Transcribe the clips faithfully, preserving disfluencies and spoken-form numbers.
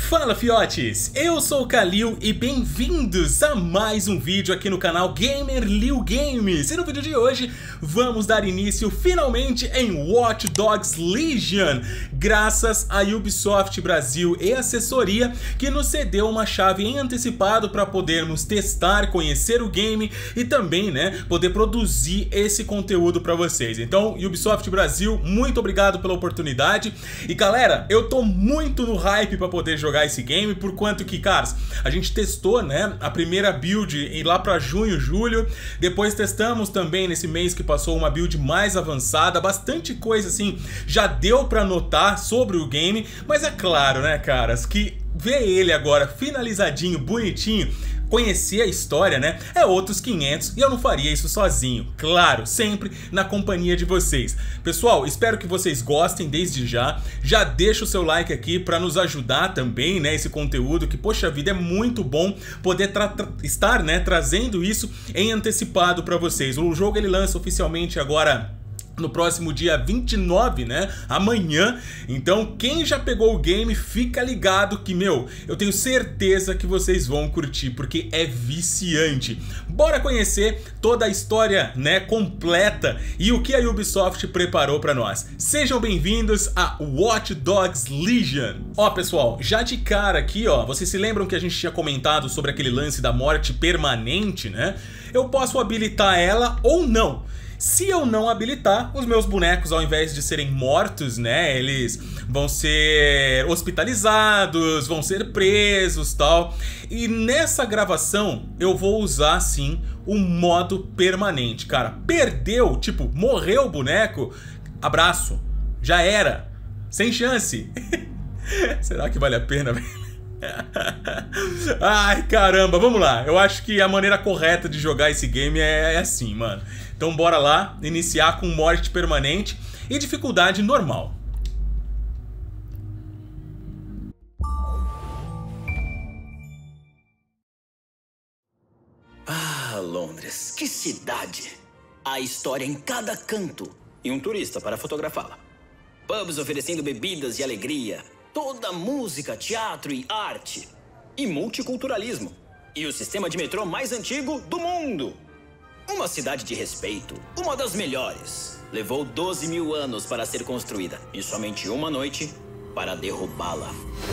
Fala fiotes, eu sou o Kalil e bem-vindos a mais um vídeo aqui no canal Gamer Liu Games. E no vídeo de hoje vamos dar início finalmente em Watch Dogs Legion, graças à Ubisoft Brasil e assessoria que nos cedeu uma chave em antecipado para podermos testar, conhecer o game e também, né, poder produzir esse conteúdo para vocês. Então, Ubisoft Brasil, muito obrigado pela oportunidade. E galera, eu tô muito no hype para poder jogar esse game, por quanto que, caras, a gente testou, né, a primeira build e lá para junho, julho, depois testamos também nesse mês que passou uma build mais avançada, bastante coisa assim já deu para notar sobre o game, mas é claro, né, caras, que ver ele agora finalizadinho, bonitinho, conhecer a história, né, é outros quinhentos e eu não faria isso sozinho, claro, sempre na companhia de vocês. Pessoal, espero que vocês gostem desde já, já deixa o seu like aqui para nos ajudar também, né, esse conteúdo que, poxa vida, é muito bom poder estar, né, trazendo isso em antecipado para vocês. O jogo ele lança oficialmente agora no próximo dia vinte e nove, né? Amanhã. Então, quem já pegou o game, fica ligado que, meu, eu tenho certeza que vocês vão curtir, porque é viciante. Bora conhecer toda a história, né, completa e o que a Ubisoft preparou para nós. Sejam bem-vindos a Watch Dogs Legion. Ó, pessoal, já de cara aqui, ó, vocês se lembram que a gente tinha comentado sobre aquele lance da morte permanente, né? Eu posso habilitar ela ou não. Se eu não habilitar, os meus bonecos, ao invés de serem mortos, né, eles vão ser hospitalizados, vão ser presos, tal. E nessa gravação eu vou usar, sim, o modo permanente, cara. Perdeu, tipo, morreu o boneco, abraço, já era, sem chance. Será que vale a pena, velho? Ai, caramba, vamos lá. Eu acho que a maneira correta de jogar esse game é assim, mano. Então bora lá, iniciar com morte permanente e dificuldade normal. Ah, Londres, que cidade! Há história em cada canto e um turista para fotografá-la. Pubs oferecendo bebidas e alegria, toda música, teatro e arte. E multiculturalismo. E o sistema de metrô mais antigo do mundo. Uma cidade de respeito, uma das melhores. Levou doze mil anos para ser construída e somente uma noite para derrubá-la.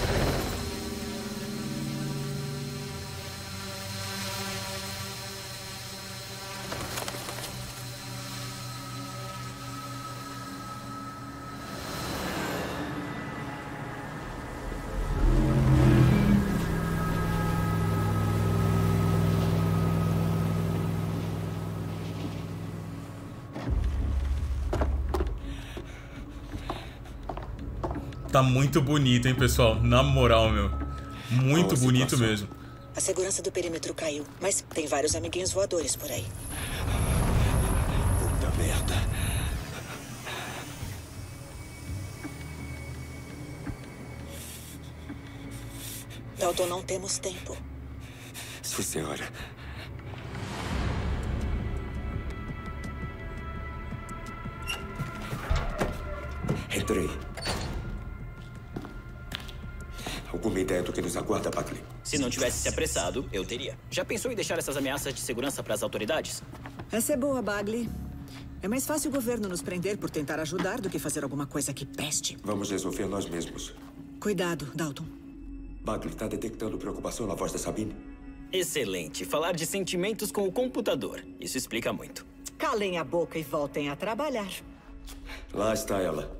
Tá muito bonito, hein, pessoal? Na moral, meu. Muito bonito mesmo. A segurança do perímetro caiu, mas tem vários amiguinhos voadores por aí. Puta merda. Dalton, não temos tempo. Sim, senhora. Entrei. Alguma ideia do que nos aguarda, Bagley? Se não tivesse se apressado, eu teria. Já pensou em deixar essas ameaças de segurança para as autoridades? Essa é boa, Bagley. É mais fácil o governo nos prender por tentar ajudar do que fazer alguma coisa que peste. Vamos resolver nós mesmos. Cuidado, Dalton. Bagley, tá detectando preocupação na voz da Sabine? Excelente. Falar de sentimentos com o computador. Isso explica muito. Calem a boca e voltem a trabalhar. Lá está ela.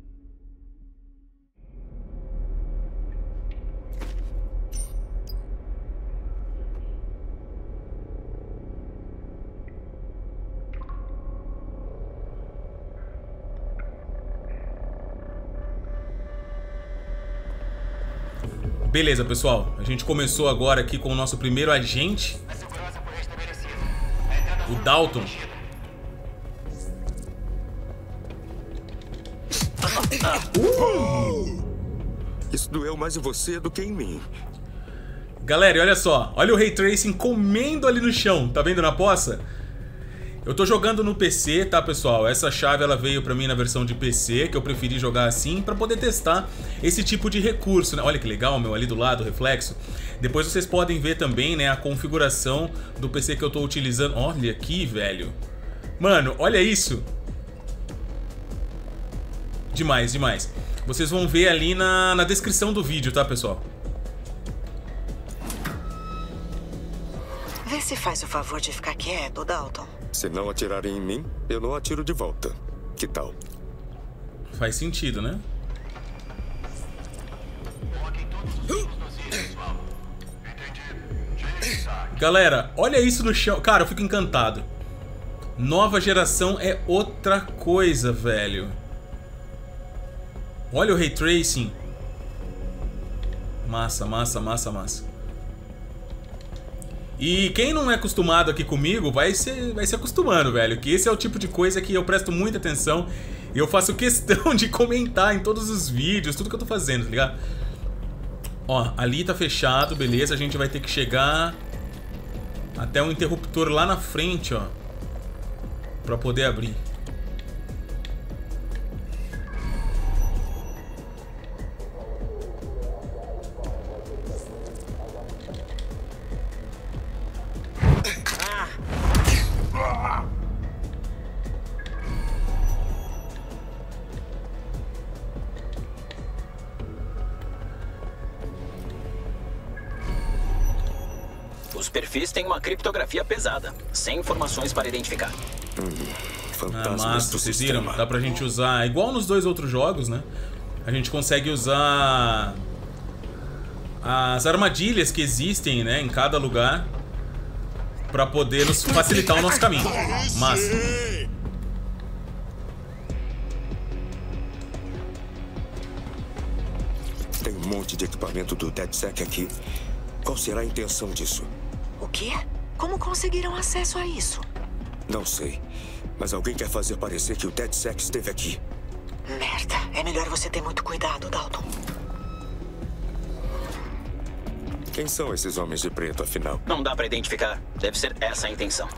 Beleza, pessoal. A gente começou agora aqui com o nosso primeiro agente, o Dalton. Uh! Isso doeu mais em você do que em mim. Galera, e olha só. Olha o Ray Tracing comendo ali no chão. Tá vendo na poça? Eu tô jogando no P C, tá, pessoal? Essa chave ela veio pra mim na versão de P C, que eu preferi jogar assim pra poder testar esse tipo de recurso, né? Olha que legal, meu, ali do lado, o reflexo. Depois vocês podem ver também, né, a configuração do P C que eu tô utilizando. Olha aqui, velho. Mano, olha isso. Demais, demais. Vocês vão ver ali na, na descrição do vídeo, tá, pessoal? Vê se faz o favor de ficar quieto, Dalton. Se não atirarem em mim, eu não atiro de volta. Que tal? Faz sentido, né? Galera, olha isso no chão. Cara, eu fico encantado. Nova geração é outra coisa, velho. Olha o Ray Tracing. Massa, massa, massa, massa. E quem não é acostumado aqui comigo vai se, vai se acostumando, velho. Que esse é o tipo de coisa que eu presto muita atenção. E eu faço questão de comentar em todos os vídeos, tudo que eu tô fazendo, tá ligado? Ó, ali tá fechado, beleza. A gente vai ter que chegar até um interruptor lá na frente, ó, pra poder abrir. Os perfis têm uma criptografia pesada, sem informações para identificar. Hum, ah, massa, vocês viram? Dá pra gente usar, igual nos dois outros jogos, né? A gente consegue usar as armadilhas que existem, né, em cada lugar pra poder nos facilitar o nosso caminho. Massa. Tem um monte de equipamento do DedSec aqui. Qual será a intenção disso? O quê? Como conseguiram acesso a isso? Não sei, mas alguém quer fazer parecer que o DedSec esteve aqui. Merda, é melhor você ter muito cuidado, Dalton. Quem são esses homens de preto, afinal? Não dá pra identificar. Deve ser essa a intenção.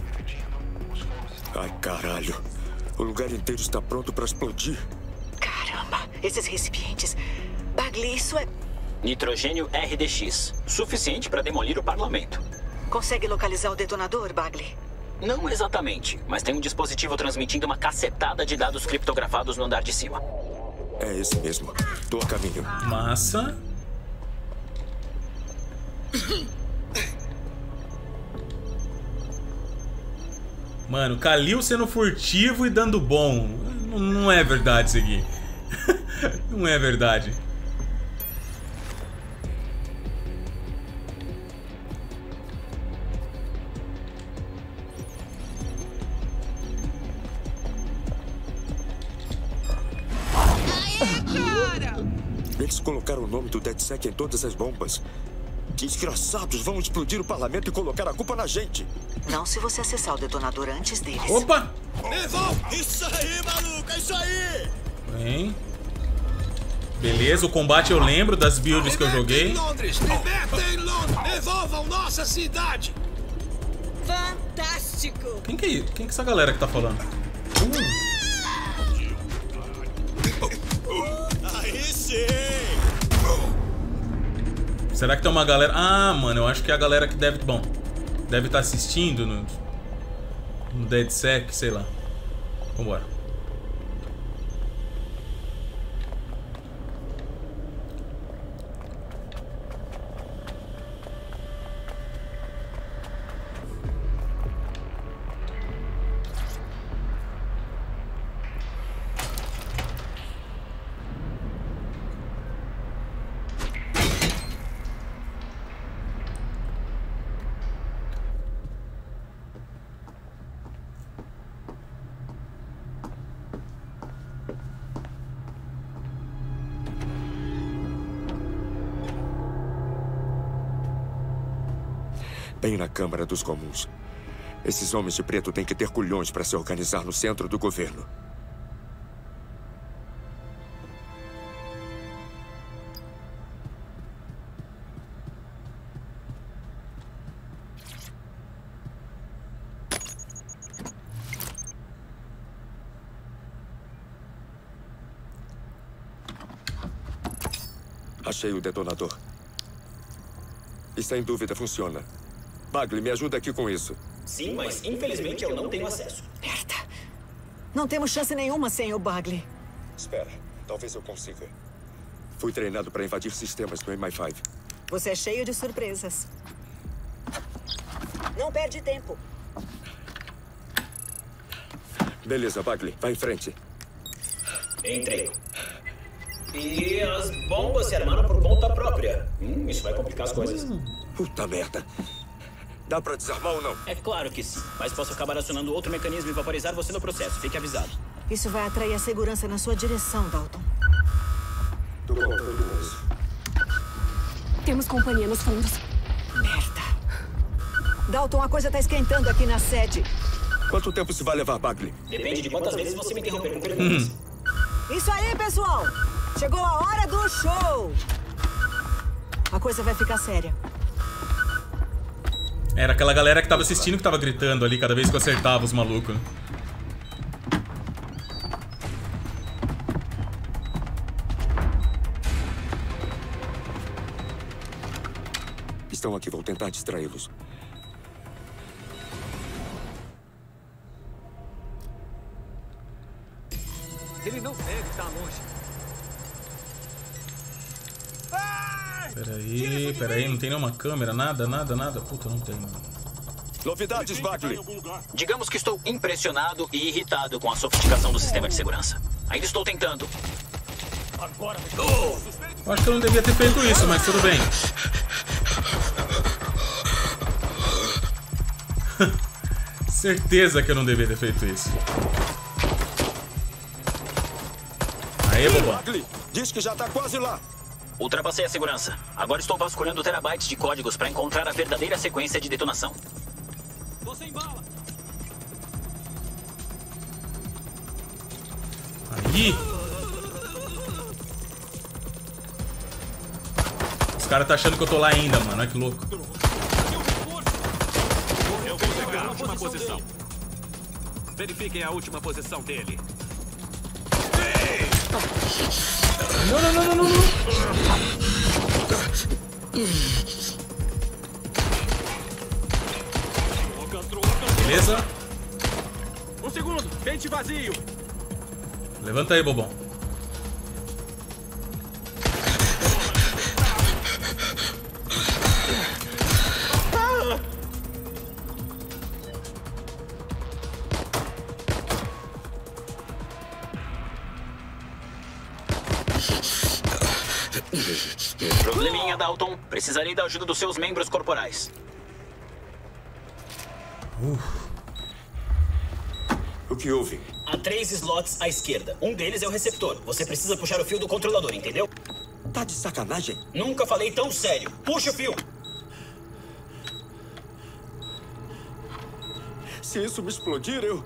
Ai, caralho. O lugar inteiro está pronto pra explodir. Caramba, esses recipientes... Bagley, isso é... Nitrogênio R D X. Suficiente para demolir o parlamento. Consegue localizar o detonador, Bagley? Não exatamente, mas tem um dispositivo transmitindo uma cacetada de dados criptografados no andar de cima. É esse mesmo. Tô a caminho. Massa. Mano, Kalil sendo furtivo e dando bom. Não, não é verdade isso aqui. Não é verdade. Eles colocaram o nome do DedSec em todas as bombas. Desgraçados, vão explodir o parlamento e colocar a culpa na gente. Não se você acessar o detonador antes deles. Opa! Isso aí, maluco, é isso aí! Bem. Beleza, o combate eu lembro das builds que eu joguei. Londres, libertem Londres, devolvam nossa cidade! Fantástico! Quem que é, quem que é essa galera que tá falando? Uh. Aí sim! Será que tem uma galera... Ah, mano, eu acho que é a galera que deve... Bom, deve estar assistindo no... No DedSec, sei lá. Vambora. Bem na Câmara dos Comuns. Esses homens de preto têm que ter culhões para se organizar no centro do governo. Achei o detonador. E sem dúvida funciona. Bagley, me ajuda aqui com isso. Sim, mas infelizmente eu não tenho acesso. Merda. Não temos chance nenhuma sem o Bagley. Espera, talvez eu consiga. Fui treinado para invadir sistemas no M I cinco. Você é cheio de surpresas. Não perde tempo. Beleza, Bagley, vai em frente. Entrei. E as bombas se armaram por conta própria. Hum, isso vai complicar as coisas. Puta merda. Dá pra desarmar ou não? É claro que sim, mas posso acabar acionando outro mecanismo e vaporizar você no processo. Fique avisado. Isso vai atrair a segurança na sua direção, Dalton. Tô contando com isso. Temos companhia nos fundos. Merda. Dalton, a coisa tá esquentando aqui na sede. Quanto tempo se vai levar, Bagley? Depende de quantas vezes você me interromper com perguntas. Isso aí, pessoal! Chegou a hora do show! A coisa vai ficar séria. Era aquela galera que tava assistindo que tava gritando ali cada vez que eu acertava os malucos. Né? Estão aqui, vou tentar distraí-los. Ele não deve estar longe. Peraí, peraí, não tem nenhuma câmera, nada, nada, nada. Puta, não tem, mano. Novidades, Bagley. Digamos que estou impressionado e irritado com a sofisticação do sistema de segurança. Ainda estou tentando. Eu acho que eu não devia ter feito isso, mas tudo bem. Certeza que eu não devia ter feito isso. Aê, bobão. Bagley, diz que já tá quase lá. Ultrapassei a segurança. Agora estou vasculhando terabytes de códigos para encontrar a verdadeira sequência de detonação. Você embala. Aí. Os caras tá achando que eu tô lá ainda, mano. Olha que louco. Eu vou pegar a última posição. Verifiquem a última posição dele. Não, não, não, não, não, não. Beleza? Um segundo, pente vazio. Levanta aí, bobão. Probleminha, Dalton. Precisarei da ajuda dos seus membros corporais. Uh. O que houve? Há três slots à esquerda. Um deles é o receptor. Você precisa puxar o fio do controlador, entendeu? Tá de sacanagem? Nunca falei tão sério. Puxa o fio. Se isso me explodir, eu...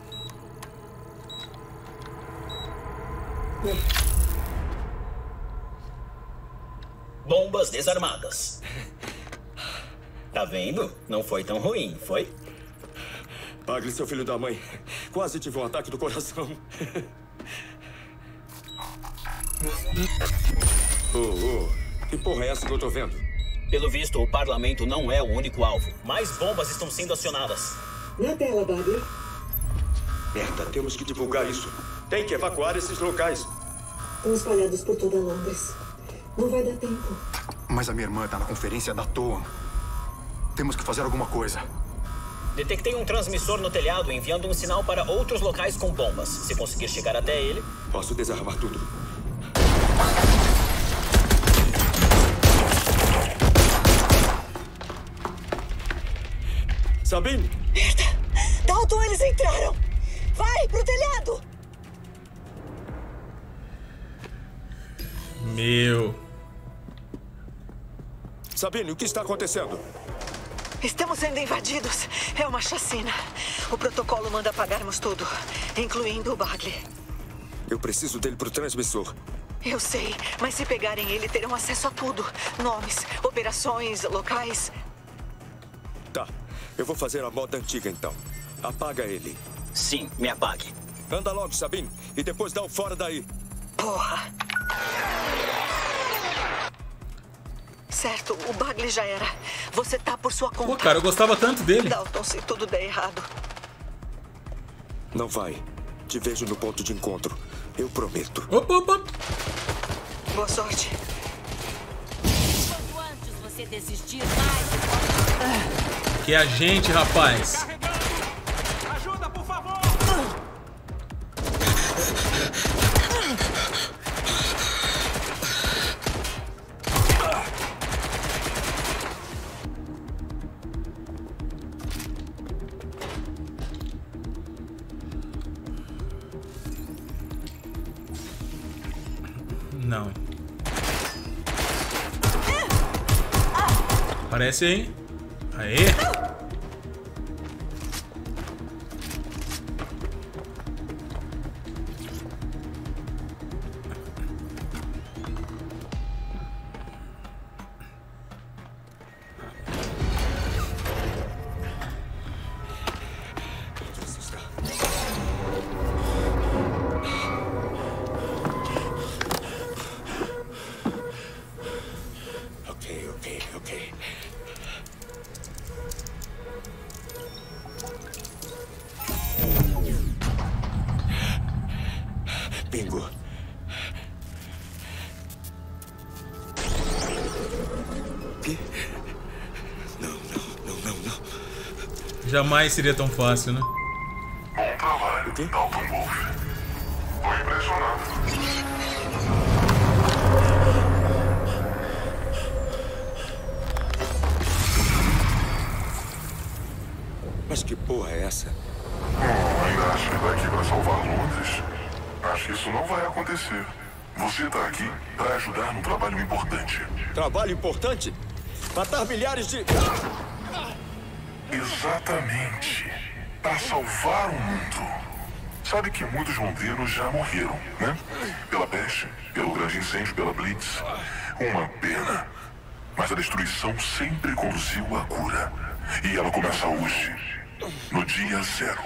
Bombas desarmadas. Tá vendo? Não foi tão ruim, foi? Bagley, seu filho da mãe. Quase tive um ataque do coração. Oh, oh. Que porra é essa que eu tô vendo? Pelo visto, o parlamento não é o único alvo. Mais bombas estão sendo acionadas. Na tela, Bagley. Merda, temos que divulgar isso. Tem que evacuar esses locais. Estão espalhados por toda Londres. Não vai dar tempo. Mas a minha irmã tá na conferência da T O A. Temos que fazer alguma coisa. Detectei um transmissor no telhado enviando um sinal para outros locais com bombas. Se conseguir chegar até ele... Posso desarmar tudo. Sabine! Merda! Dalton, eles entraram! Vai, pro telhado! Meu... Sabine, o que está acontecendo? Estamos sendo invadidos. É uma chacina. O protocolo manda apagarmos tudo, incluindo o Bagley. Eu preciso dele pro transmissor. Eu sei, mas se pegarem ele, terão acesso a tudo. Nomes, operações, locais. Tá, eu vou fazer a moda antiga então. Apaga ele. Sim, me apague. Anda logo, Sabine, e depois dá o fora daí. Porra! certo. O Bagley já era. Você tá por sua conta. Pô, cara, eu gostava tanto dele. Dalton, se tudo der errado. Não vai. Te vejo no ponto de encontro. Eu prometo. Opa, opa. Boa sorte. Quanto antes você desistir, mais... Que é a gente, rapaz. Ajuda, por favor! Não. Parece, hein? Aê! Ok, ok, ok. Bingo. Que? Não, não, não, não, não. Jamais seria tão fácil, né? Bom trabalho, Dalton Wolf. Tô impressionado. Mas que porra é essa? Oh, ainda acho que daqui pra salvar Londres? Acho que isso não vai acontecer. Você tá aqui pra ajudar num trabalho importante. Trabalho importante? Matar milhares de... Exatamente. Pra salvar o mundo. Sabe que muitos londrinos já morreram, né? Pela peste, pelo grande incêndio, pela Blitz. Uma pena. Mas a destruição sempre conduziu à cura. E ela começa hoje, no dia zero.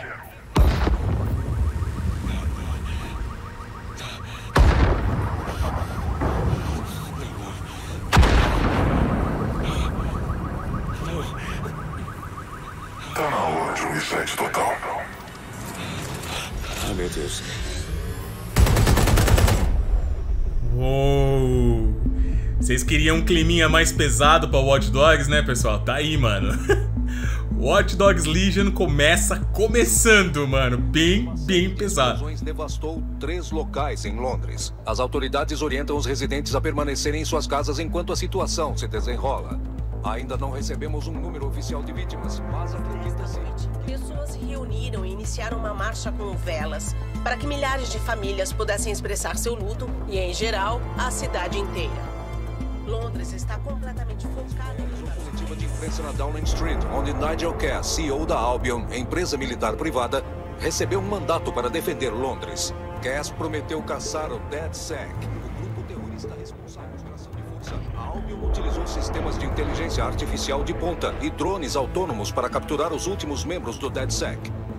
Tá na hora de um reset total. Ah, meu Deus. Uou! Vocês queriam um climinha mais pesado pra Watch Dogs, né, pessoal? Tá aí, mano. Watch Dogs Legion começa começando, mano. Bem, bem pesado. Devastou três locais em Londres. As autoridades orientam os residentes a permanecerem em suas casas enquanto a situação se desenrola. Ainda não recebemos um número oficial de vítimas, mas acredita-se. Pessoas se reuniram e iniciaram uma marcha com velas para que milhares de famílias pudessem expressar seu luto e, em geral, a cidade inteira. Londres está completamente focada em uma coletiva de imprensa na Downing Street, onde Nigel Cass, C E O da Albion, empresa militar privada, recebeu um mandato para defender Londres. Cass prometeu caçar o DedSec, o grupo terrorista responsável pela ação de força. A Albion utilizou sistemas de inteligência artificial de ponta e drones autônomos para capturar os últimos membros do DedSec.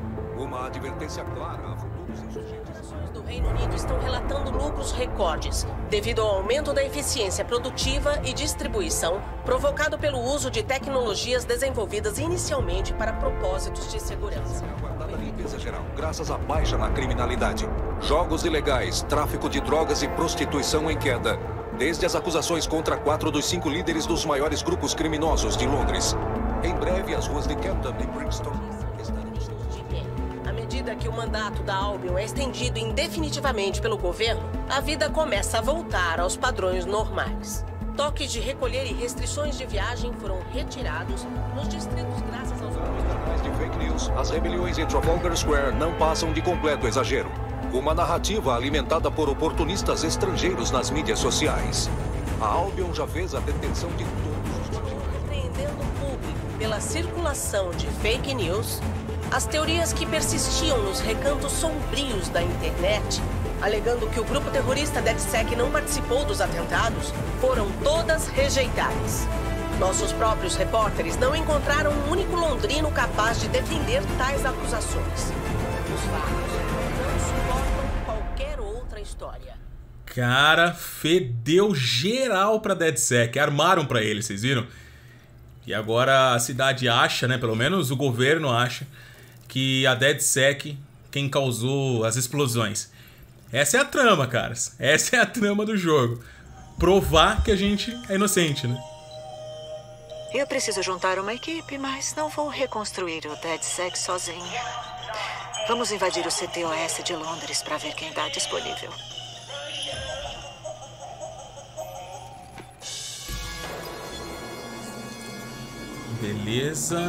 Uma advertência clara a futuros insurgentes. Do Reino Unido estão relatando lucros recordes devido ao aumento da eficiência produtiva e distribuição provocado pelo uso de tecnologias desenvolvidas inicialmente para propósitos de segurança. Aguardada limpeza geral, graças à baixa na criminalidade, jogos ilegais, tráfico de drogas e prostituição em queda, desde as acusações contra quatro dos cinco líderes dos maiores grupos criminosos de Londres. Em breve, as ruas de Camden e Brixton estarão de pé. À medida que o mandato da Albion é estendido indefinitivamente pelo governo, a vida começa a voltar aos padrões normais. Toques de recolher e restrições de viagem foram retirados nos distritos graças aos canais de fake news. As rebeliões em Trafalgar Square não passam de completo exagero. Uma narrativa alimentada por oportunistas estrangeiros nas mídias sociais. A Albion já fez a detenção de todos os marginais. Repreendendo o público pela circulação de fake news, as teorias que persistiam nos recantos sombrios da internet, alegando que o grupo terrorista DedSec não participou dos atentados, foram todas rejeitadas. Nossos próprios repórteres não encontraram um único londrino capaz de defender tais acusações. Os fatos não suportam qualquer outra história. Cara, fedeu geral pra DedSec. Armaram pra ele, vocês viram? E agora a cidade acha, né? Pelo menos o governo acha que a DedSec quem causou as explosões. Essa é a trama, caras. Essa é a trama do jogo. Provar que a gente é inocente, né? Eu preciso juntar uma equipe, mas não vou reconstruir o DedSec sozinha. Vamos invadir o C T O S de Londres para ver quem está disponível. Beleza.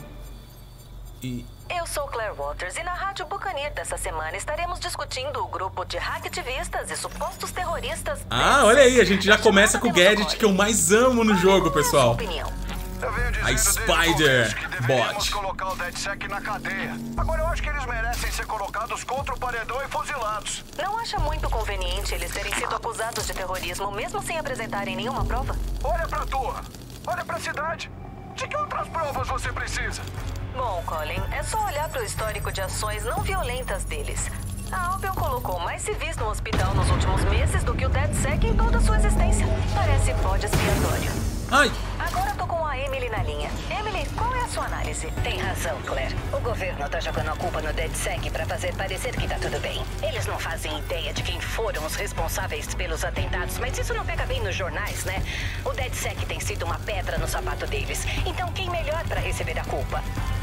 E... Eu sou Claire Waters e na Rádio Buccaneer dessa semana estaremos discutindo o grupo de hacktivistas e supostos terroristas. Ah, olha aí, a gente já começa com o gadget que eu mais amo no jogo, pessoal. A Spider Bot. Colocar o DedSec na cadeia. Agora eu acho que eles merecem ser colocados contra o paredão e fuzilados. Não acha muito conveniente eles terem sido acusados de terrorismo, mesmo sem apresentarem nenhuma prova? Olha pra torre, olha pra cidade. De que outras provas você precisa? Bom, Colin, é só olhar para o histórico de ações não violentas deles. A Albion colocou mais civis no hospital nos últimos meses do que o DedSec em toda a sua existência. Parece bode expiatório. Ai! Agora tô com a Emily na linha. Emily, qual é a sua análise? Tem razão, Claire. O governo tá jogando a culpa no DedSec pra fazer parecer que tá tudo bem. Eles não fazem ideia de quem foram os responsáveis pelos atentados, mas isso não pega bem nos jornais, né? O DedSec tem sido uma pedra no sapato deles. Então quem melhor pra receber a culpa?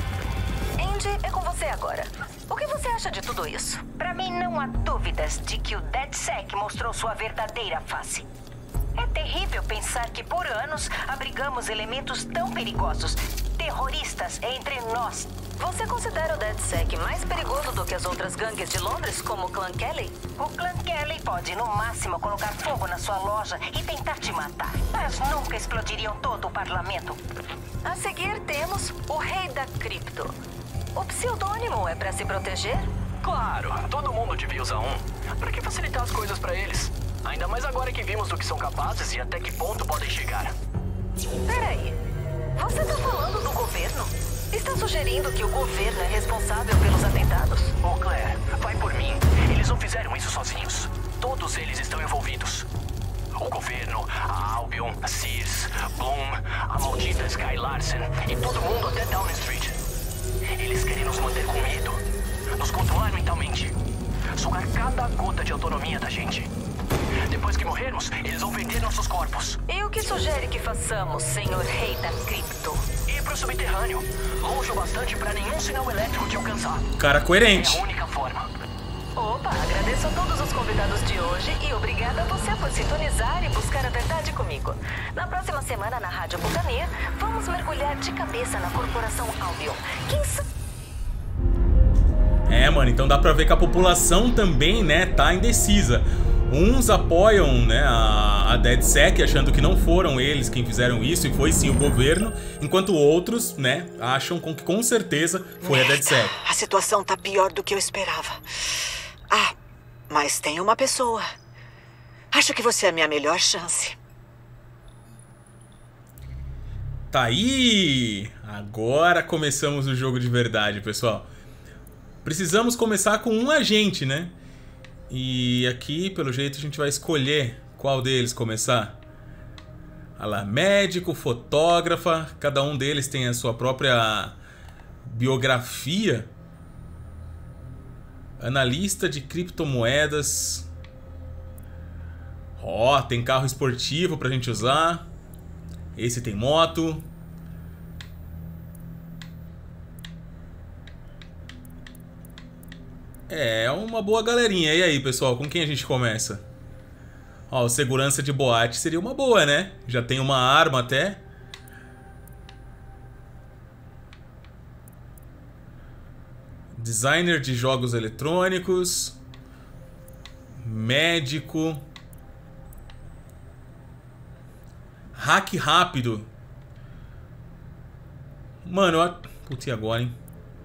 Andy, é com você agora. O que você acha de tudo isso? Pra mim, não há dúvidas de que o DedSec mostrou sua verdadeira face. É terrível pensar que por anos abrigamos elementos tão perigosos, terroristas entre nós. Você considera o DedSec mais perigoso do que as outras gangues de Londres, como o Clã Kelly? O Clã Kelly pode, no máximo, colocar fogo na sua loja e tentar te matar. Mas nunca explodiriam todo o parlamento. A seguir temos o Rei da Cripto. O pseudônimo é pra se proteger? Claro, todo mundo devia usar um. Pra que facilitar as coisas pra eles? Ainda mais agora que vimos do que são capazes e até que ponto podem chegar. Peraí, você tá falando do governo? Está sugerindo que o governo é responsável pelos atentados? Ô, Claire, vai por mim. Eles não fizeram isso sozinhos. Todos eles estão envolvidos. O governo, a Albion, a Sears, Bloom, a maldita Sky Larsen e todo mundo até Downing Street. Eles querem nos manter com medo, nos controlar mentalmente, sugar cada gota de autonomia da gente. Depois que morrermos, eles vão vender nossos corpos. E o que sugere que façamos, senhor Rei da Cripto? Ir pro subterrâneo, longe o bastante pra nenhum sinal elétrico te alcançar. Cara coerente. É a única forma. Opa, agradeço a todos os convidados de hoje e obrigada a você por sintonizar e buscar a verdade comigo. Na próxima semana, na Rádio Buccaneer, vamos mergulhar de cabeça na corporação Albion. Quem sabe... É, mano, então dá pra ver que a população também, né, tá indecisa. Uns apoiam, né, a, a DedSec, achando que não foram eles quem fizeram isso e foi sim o governo, enquanto outros, né, acham com que com certeza foi a DedSec. A situação tá pior do que eu esperava. Ah, mas tem uma pessoa. Acho que você é a minha melhor chance. Tá aí! Agora começamos o jogo de verdade, pessoal. Precisamos começar com um agente, né? E aqui, pelo jeito, a gente vai escolher qual deles começar. Olha lá, médico, fotógrafa, cada um deles tem a sua própria biografia. Analista de criptomoedas. Ó, oh, tem carro esportivo pra gente usar. Esse tem moto. É, uma boa galerinha. E aí, pessoal, com quem a gente começa? Ó, o segurança de boate seria uma boa, né? Já tem uma arma até. Designer de jogos eletrônicos. Médico. Hack rápido. Mano, eu... Putz, e agora, hein?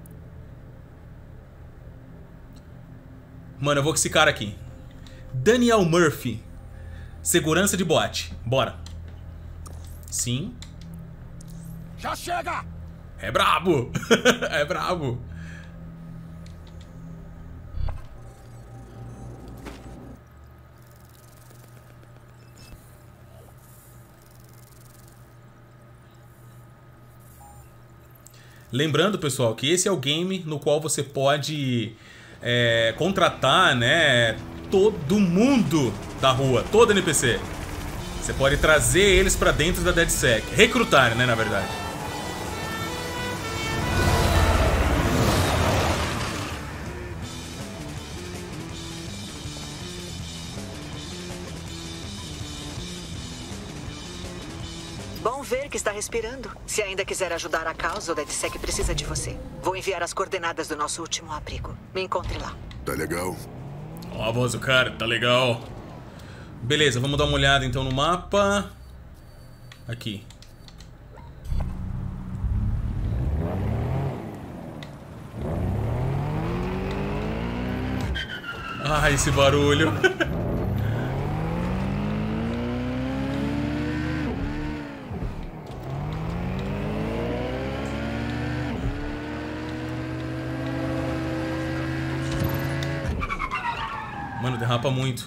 Mano, eu vou com esse cara aqui. Daniel Murphy. Segurança de boate. Bora. Sim. Já chega! É brabo. É brabo. Lembrando, pessoal, que esse é o game no qual você pode é, contratar, né, todo mundo da rua, todo N P C. Você pode trazer eles pra dentro da DedSec. Recrutar, né, na verdade. Bom ver que está respirando. Se ainda quiser ajudar a causa, o DedSec precisa de você. Vou enviar as coordenadas do nosso último abrigo. Me encontre lá. Tá legal. Ó a voz do cara, tá legal. Beleza, vamos dar uma olhada então no mapa. Aqui. Ah, esse barulho. Mano, derrapa muito.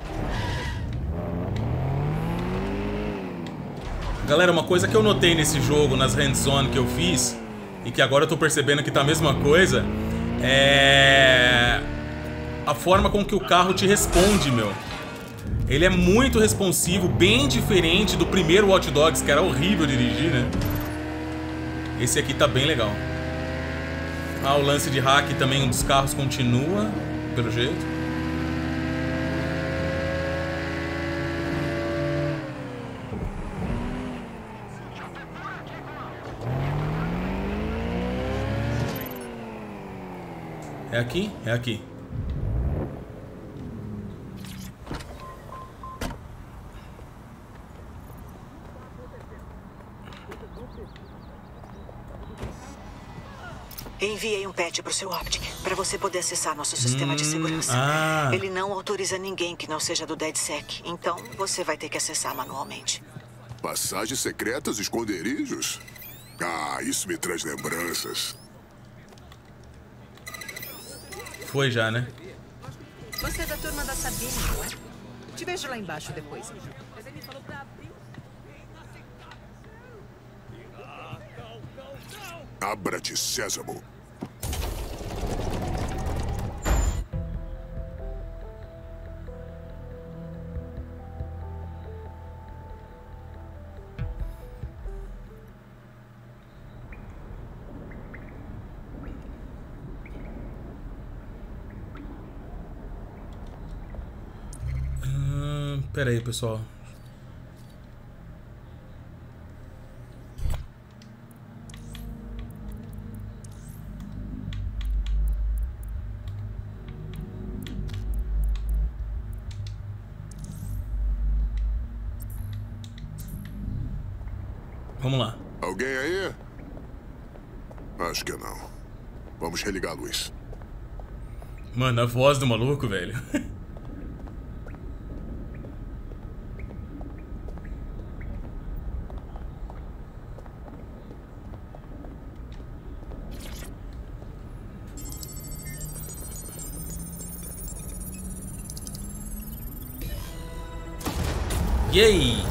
Galera, uma coisa que eu notei nesse jogo, nas hands-on que eu fiz, e que agora eu tô percebendo que tá a mesma coisa, é... a forma com que o carro te responde, meu. Ele é muito responsivo, bem diferente do primeiro Watch Dogs, que era horrível dirigir, né? Esse aqui tá bem legal. Ah, o lance de hack também, um dos carros continua, pelo jeito. É aqui? É aqui. Enviei um patch pro seu Optic, para você poder acessar nosso sistema hum, de segurança. Ah. Ele não autoriza ninguém que não seja do DedSec, então você vai ter que acessar manualmente. Passagens secretas, esconderijos? Ah, isso me traz lembranças. Foi já, né? Você é da turma da Sabine, não é? Te vejo lá embaixo depois. Abra-te, Sésamo. Pera aí, pessoal. Vamos lá. Alguém aí? Acho que não. Vamos religar a luz. Mano, a voz do maluco, velho. E aí?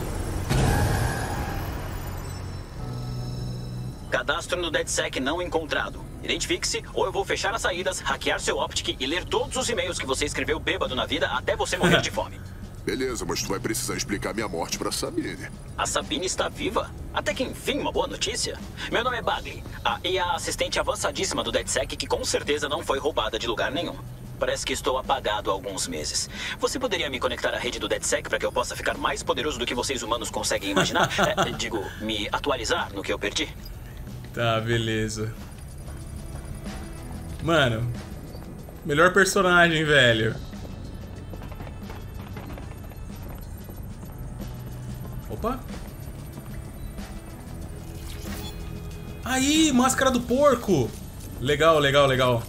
Cadastro no DedSec não encontrado. Identifique-se ou eu vou fechar as saídas, hackear seu Optic e ler todos os e-mails que você escreveu bêbado na vida até você morrer de fome. Beleza, mas tu vai precisar explicar minha morte pra Sabine. A Sabine está viva? Até que enfim, uma boa notícia. Meu nome é Bagley, a, e a assistente avançadíssima do DedSec que com certeza não foi roubada de lugar nenhum. Parece que estou apagado há alguns meses. Você poderia me conectar à rede do DedSec para que eu possa ficar mais poderoso do que vocês humanos conseguem imaginar? é, digo, me atualizar no que eu perdi? Tá, beleza. Mano, melhor personagem, velho. Opa. Aí, máscara do porco. Legal, legal, legal.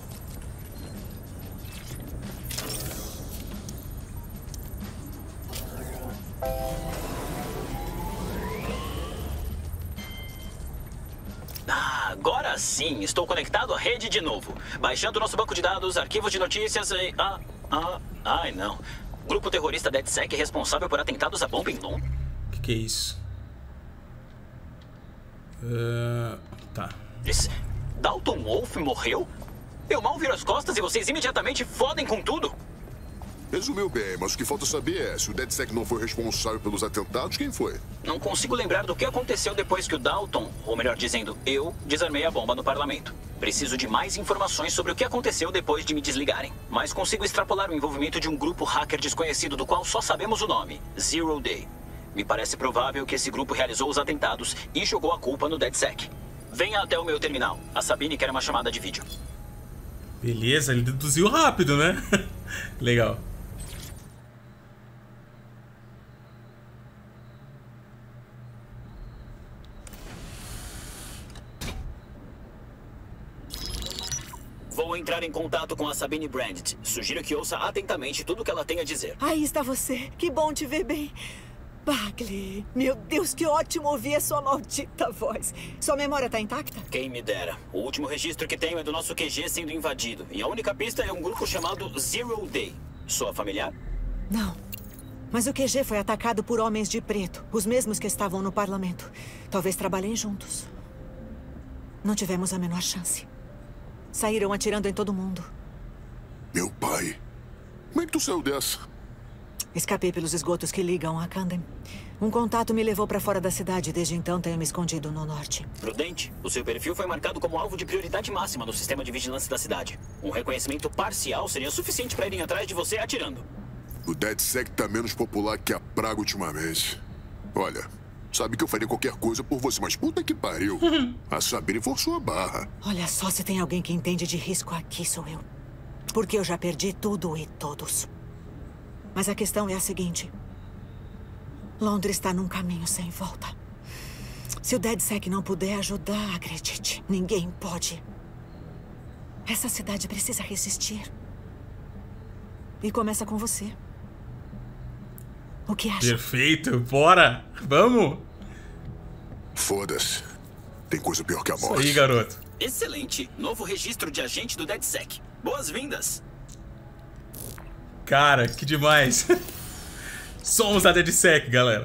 Agora sim, estou conectado à rede de novo. Baixando nosso banco de dados, arquivos de notícias e... Ah, ah, ai não. Grupo terrorista DedSec responsável por atentados a bomba em Londres. Que que é isso? Uh, tá. Esse. Dalton Wolf morreu? Eu mal viro as costas e vocês imediatamente fodem com tudo. Resumiu bem, mas o que falta saber é, se o DedSec não foi responsável pelos atentados, quem foi? Não consigo lembrar do que aconteceu depois que o Dalton, ou melhor dizendo, eu, desarmei a bomba no parlamento. Preciso de mais informações sobre o que aconteceu depois de me desligarem. Mas consigo extrapolar o envolvimento de um grupo hacker desconhecido do qual só sabemos o nome, Zero Day. Me parece provável que esse grupo realizou os atentados e jogou a culpa no DedSec. Venha até o meu terminal. A Sabine quer uma chamada de vídeo. Beleza, ele deduziu rápido, né? Legal. Vou entrar em contato com a Sabine Brandt. Sugiro que ouça atentamente tudo o que ela tem a dizer. Aí está você. Que bom te ver bem. Bagley, meu Deus, que ótimo ouvir a sua maldita voz. Sua memória está intacta? Quem me dera. O último registro que tenho é do nosso Q G sendo invadido. E a única pista é um grupo chamado Zero Day. Soa familiar? Não. Mas o Q G foi atacado por homens de preto. Os mesmos que estavam no parlamento. Talvez trabalhem juntos. Não tivemos a menor chance. Saíram atirando em todo mundo. Meu pai. Como é que tu saiu dessa? Escapei pelos esgotos que ligam a Camden. Um contato me levou para fora da cidade. Desde então tenho me escondido no norte. Prudente. O seu perfil foi marcado como alvo de prioridade máxima no sistema de vigilância da cidade. Um reconhecimento parcial seria suficiente para irem atrás de você atirando. O DedSec tá menos popular que a praga ultimamente. Olha, sabe que eu faria qualquer coisa por você, mas puta que pariu. A Sabine forçou a barra. Olha só, se tem alguém que entende de risco aqui, sou eu. Porque eu já perdi tudo e todos. Mas a questão é a seguinte. Londres está num caminho sem volta. Se o DedSec não puder ajudar, acredite, ninguém pode. Essa cidade precisa resistir. E começa com você. O que acha? Perfeito, bora! Vamos! Foda-se. Tem coisa pior que a morte. Isso aí, garoto. Excelente! Novo registro de agente do DedSec. Boas-vindas! Cara, que demais. Somos a DedSec, galera.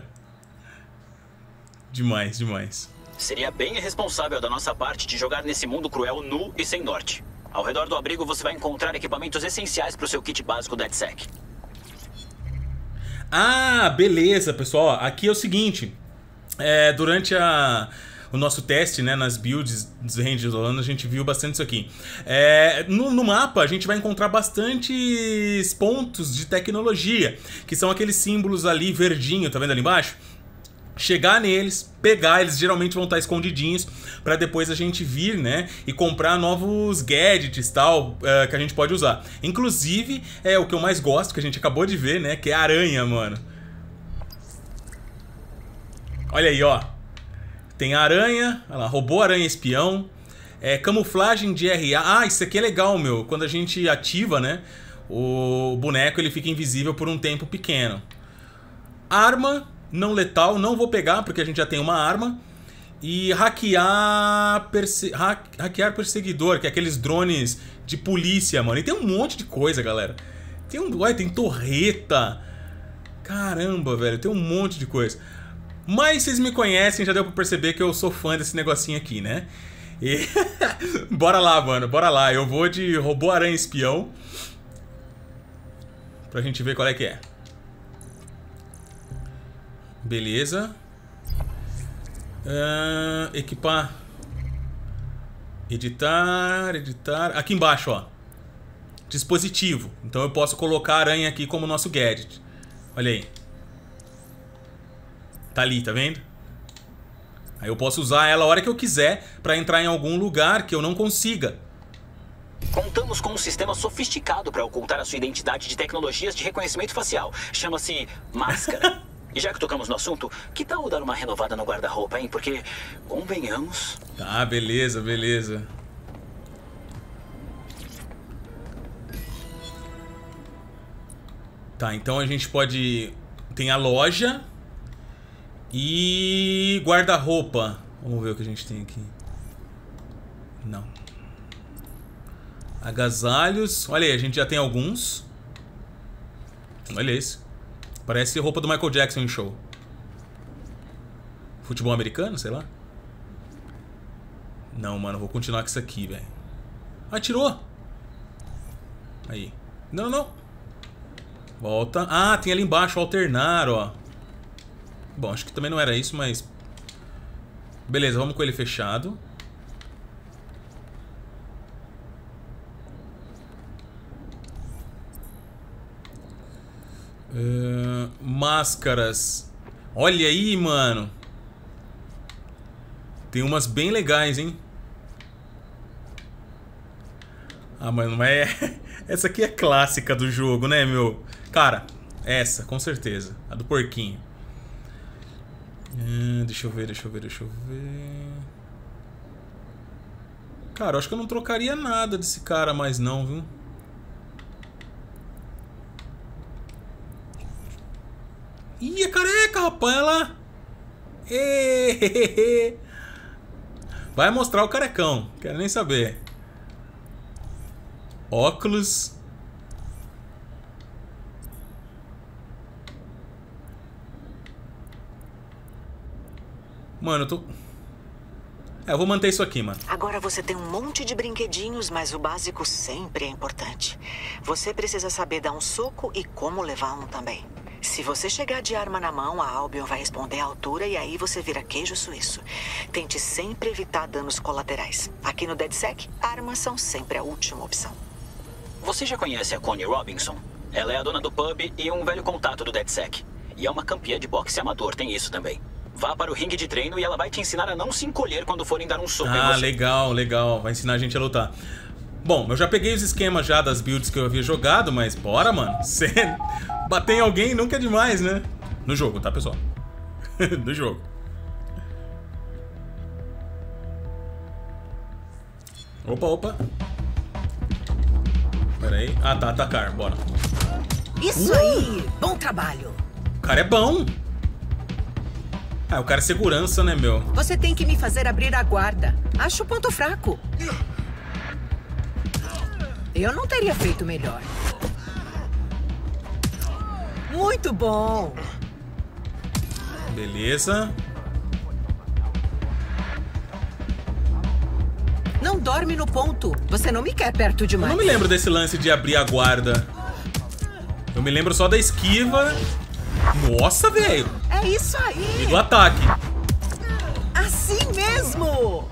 Demais, demais. Seria bem irresponsável da nossa parte de jogar nesse mundo cruel nu e sem norte. Ao redor do abrigo você vai encontrar equipamentos essenciais para o seu kit básico DedSec. Ah, beleza, pessoal. Aqui é o seguinte. É, durante a... o nosso teste, né, nas builds dos Rangers rolando, a gente viu bastante isso aqui. É, no, no mapa, a gente vai encontrar bastantes pontos de tecnologia, que são aqueles símbolos ali verdinho, tá vendo ali embaixo? Chegar neles, pegar, eles geralmente vão estar escondidinhos, pra depois a gente vir, né, e comprar novos gadgets, tal, é, que a gente pode usar. Inclusive, é o que eu mais gosto, que a gente acabou de ver, né, que é a aranha, mano. Olha aí, ó. Tem a aranha, olha lá, robô aranha espião, é, camuflagem de R A. Ah, isso aqui é legal, meu. Quando a gente ativa, né, o boneco ele fica invisível por um tempo pequeno. Arma não letal, não vou pegar porque a gente já tem uma arma. E hackear, perse... hackear perseguidor, que é aqueles drones de polícia, mano. E tem um monte de coisa, galera. Tem um, olha, tem torreta. Caramba, velho, tem um monte de coisa. Mas vocês me conhecem, já deu pra perceber que eu sou fã desse negocinho aqui, né? E... bora lá, mano, bora lá. Eu vou de robô aranha espião. Pra gente ver qual é que é. Beleza. Uh, equipar. Editar, editar. Aqui embaixo, ó. Dispositivo. Então eu posso colocar a aranha aqui como nosso gadget. Olha aí. Tá ali, tá vendo? Aí eu posso usar ela a hora que eu quiser pra entrar em algum lugar que eu não consiga. Contamos com um sistema sofisticado para ocultar a sua identidade de tecnologias de reconhecimento facial. Chama-se máscara. E já que tocamos no assunto, que tal dar uma renovada no guarda-roupa, hein? Porque, convenhamos... Tá, beleza, beleza. Tá, então a gente pode... Tem a loja... E guarda-roupa. Vamos ver o que a gente tem aqui. Não. Agasalhos. Olha aí, a gente já tem alguns. Olha esse. Parece roupa do Michael Jackson em show. Futebol americano, sei lá. Não, mano, vou continuar com isso aqui, velho. Atirou! Aí. Não, não. Volta. Ah, tem ali embaixo alternar, ó. Bom, acho que também não era isso, mas... Beleza, vamos com ele fechado. Uh, máscaras. Olha aí, mano. Tem umas bem legais, hein? Ah, mano, mas é... Essa aqui é clássica do jogo, né, meu? Cara, essa, com certeza. A do porquinho. Uh, deixa eu ver, deixa eu ver, deixa eu ver... Cara, eu acho que eu não trocaria nada desse cara mais não, viu? Ih, é careca, rapaz, olha lá. Ehehehe. Vai mostrar o carecão, quero nem saber. Óculos. Mano, eu tô... É, eu vou manter isso aqui, mano. Agora você tem um monte de brinquedinhos, mas o básico sempre é importante. Você precisa saber dar um soco e como levar um também. Se você chegar de arma na mão, a Albion vai responder à altura e aí você vira queijo suíço. Tente sempre evitar danos colaterais. Aqui no DedSec, armas são sempre a última opção. Você já conhece a Connie Robinson? Ela é a dona do pub e um velho contato do DedSec. E é uma campeã de boxe amador, tem isso também. Vá para o ringue de treino e ela vai te ensinar a não se encolher quando forem dar um soco em Ah, você. legal, legal. Vai ensinar a gente a lutar. Bom, eu já peguei os esquemas já das builds que eu havia jogado, mas bora, mano. Você bater em alguém nunca é demais, né? No jogo, tá, pessoal? No jogo. Opa, opa. Pera aí. Ah, tá, atacar, bora. Isso uh! aí, bom trabalho. O cara é bom. Ah, o cara é segurança, né, meu? Você tem que me fazer abrir a guarda. Acho o ponto fraco. Eu não teria feito melhor. Muito bom. Beleza. Não dorme no ponto. Você não me quer perto demais. Eu não me lembro desse lance de abrir a guarda. Eu me lembro só da esquiva. Nossa, velho. É isso aí. E do ataque. Assim mesmo.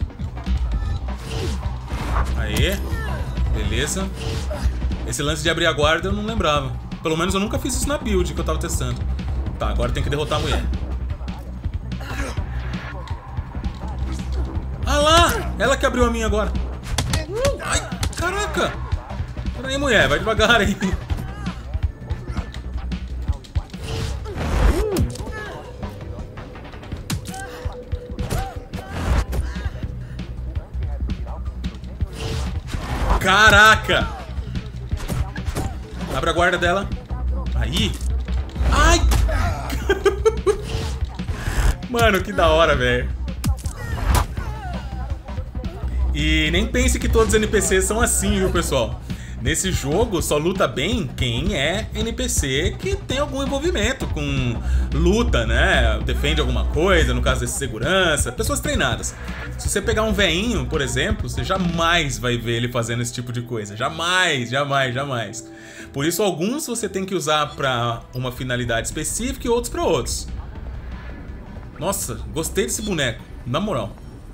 Aê. Beleza. Esse lance de abrir a guarda eu não lembrava. Pelo menos eu nunca fiz isso na build que eu tava testando. Tá, agora tem que derrotar a mulher. Ah lá! Ela que abriu a minha agora. Ai, caraca! Pera aí, mulher, vai devagar aí. Caraca! Abre a guarda dela. Aí. Ai! Mano, que da hora, velho. E nem pense que todos os N P Cs são assim, viu, pessoal? Nesse jogo só luta bem quem é N P C que tem algum envolvimento com luta, né? Defende alguma coisa, no caso desse segurança, pessoas treinadas. Se você pegar um veinho, por exemplo, você jamais vai ver ele fazendo esse tipo de coisa. Jamais, jamais, jamais. Por isso alguns você tem que usar pra uma finalidade específica e outros pra outros. Nossa, gostei desse boneco, na moral.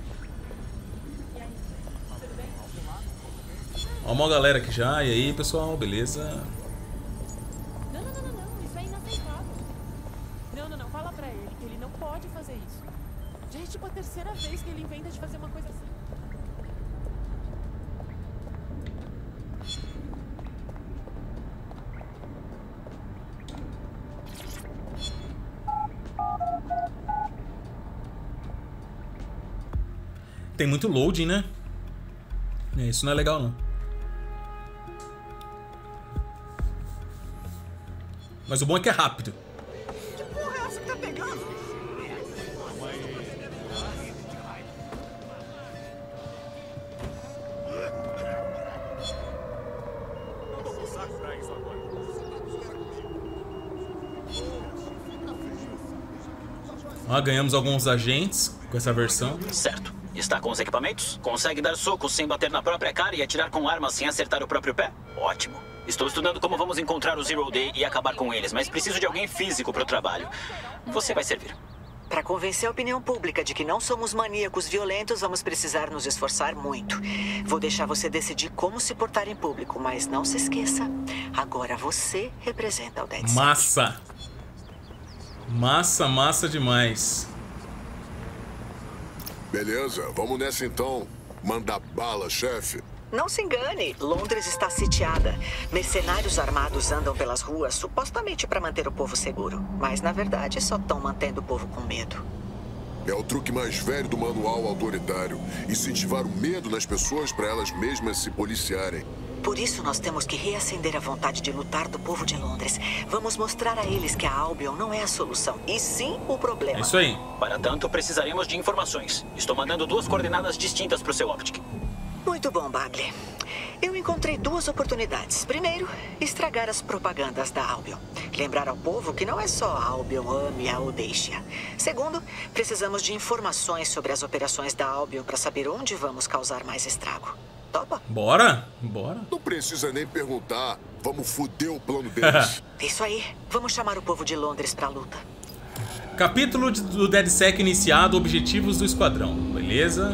Ó, uma galera aqui já, e aí, pessoal, beleza? Não, não, não, não, não, isso é inaceitável. Não, não, não, fala pra ele que ele não pode fazer isso. Já é tipo a terceira vez que ele inventa de fazer uma coisa assim. Tem muito loading, né? É, isso não é legal, não. Mas o bom é que é rápido. Que porra é essa que tá pegando? Ah, ganhamos alguns agentes com essa versão. Certo. Está com os equipamentos? Consegue dar socos sem bater na própria cara e atirar com armas sem acertar o próprio pé? Ótimo. Estou estudando como vamos encontrar o Zero Day e acabar com eles, mas preciso de alguém físico para o trabalho. Você vai servir. Para convencer a opinião pública de que não somos maníacos violentos, vamos precisar nos esforçar muito. Vou deixar você decidir como se portar em público, mas não se esqueça, agora você representa o DedSec. Massa! Massa, massa demais. Beleza, vamos nessa então. Manda bala, chefe. Não se engane, Londres está sitiada. Mercenários armados andam pelas ruas supostamente para manter o povo seguro. Mas, na verdade, só estão mantendo o povo com medo. É o truque mais velho do manual autoritário. Incentivar o medo nas pessoas para elas mesmas se policiarem. Por isso, nós temos que reacender a vontade de lutar do povo de Londres. Vamos mostrar a eles que a Albion não é a solução, e sim o problema. É isso aí. Para tanto, precisaremos de informações. Estou mandando duas coordenadas distintas para o seu Optic. Muito bom, Bagley. Eu encontrei duas oportunidades. Primeiro, estragar as propagandas da Albion. Lembrar ao povo que não é só a Albion ame-a ou deixe-a. Segundo, precisamos de informações sobre as operações da Albion para saber onde vamos causar mais estrago. Topa? Bora? Bora. Não precisa nem perguntar. Vamos foder o plano deles. Isso aí. Vamos chamar o povo de Londres pra luta. Capítulo do DedSec iniciado. Objetivos do esquadrão. Beleza.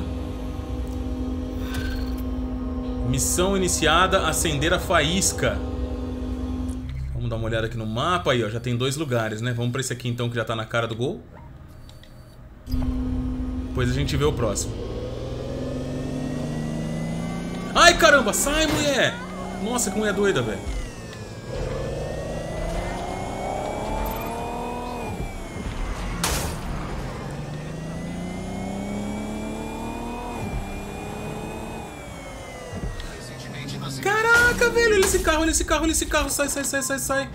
Missão iniciada, acender a faísca. Vamos dar uma olhada aqui no mapa. Aí, ó, já tem dois lugares, né? Vamos pra esse aqui, então, que já tá na cara do gol. Depois a gente vê o próximo. Ai, caramba! Sai, mulher! Nossa, que mulher doida, velho. Caraca, velho, olha esse carro, olha esse carro, olha esse carro. Sai, sai, sai, sai, sai.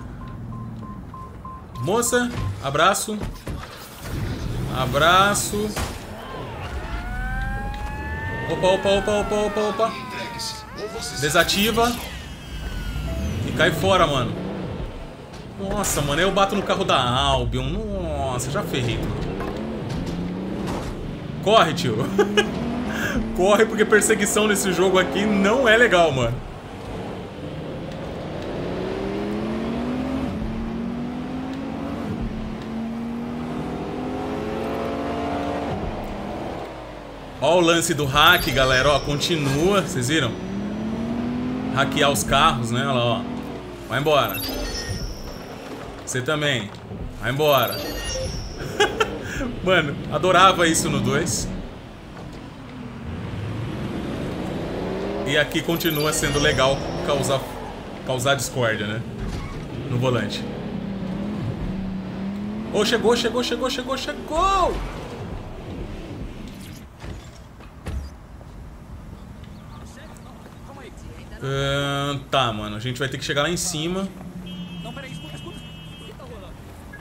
Moça, abraço. Abraço. Opa, opa, opa, opa, opa, opa. Desativa. E cai fora, mano. Nossa, mano, eu bato no carro da Albion. Nossa, já ferrei tudo. Corre, tio. Corre, porque perseguição nesse jogo aqui não é legal, mano. Ó o lance do hack, galera, ó, continua, vocês viram? Hackear os carros, né, olha lá, ó. Vai embora. Você também. Vai embora. Mano, adorava isso no dois. E aqui continua sendo legal causar, causar discórdia, né? No volante. Oh, chegou, chegou, chegou, chegou, chegou! Uh, tá, mano, a gente vai ter que chegar lá em cima. Não, peraí, escuta, escuta. O que tá rolando?